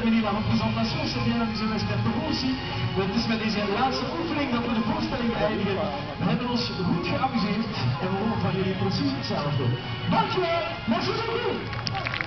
jullie la représentation, c'est bien amusé, mais j'espère que vous aussi. Het is met deze laatste oefening dat we de voorstelling eindigen. We hebben ons goed geamuseerd en we horen van jullie precies hetzelfde. Dankjewel, merci beaucoup!